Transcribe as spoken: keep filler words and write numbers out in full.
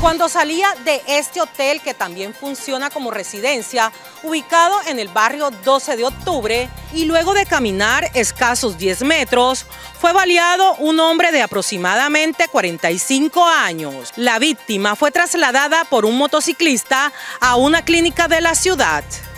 Cuando salía de este hotel, que también funciona como residencia, ubicado en el barrio doce de octubre, y luego de caminar escasos diez metros, fue baleado un hombre de aproximadamente cuarenta y cinco años. La víctima fue trasladada por un motociclista a una clínica de la ciudad.